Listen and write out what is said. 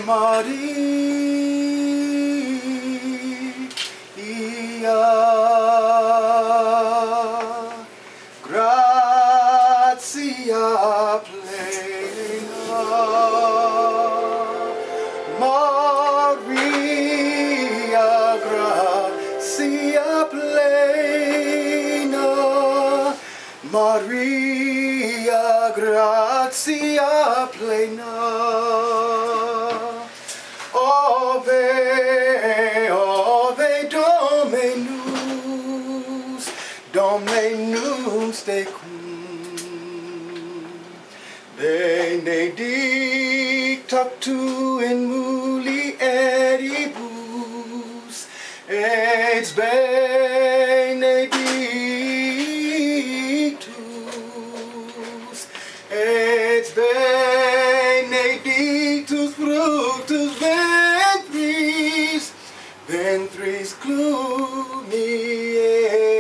Maria, gratia plena, Maria, gratia plena, Maria, gratia plena. Ove, ove Dominus, Dominus tecum, benedicta tu in mulieribus, et benedictus, et benedictus fructus ventris, ventris cluni